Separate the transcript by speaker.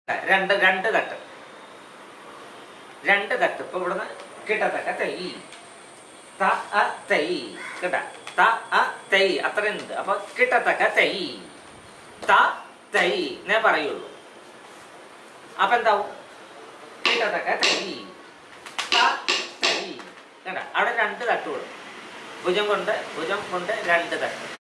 Speaker 1: രണ്ട് രണ്ട് തട്ട് രണ്ട് തട്ട്. ഇപ്പൊ ഇവിടുന്ന് കിട്ടത്തക്ക തൈ ത അ തൈ കേട്ടാ ത അ തൈ അത്രയുണ്ട്. അപ്പൊ കിട്ടത്തക്ക തൈ ത തൈ എന്നേ പറയുള്ളൂ. അപ്പൊ എന്താവും? കിട്ടത്തക്ക തൈ ത തൈ കേട്ടാ. അവിടെ രണ്ട് തട്ട് കൊടുക്കും. ഭുജം കൊണ്ട് രണ്ട് തട്ട്.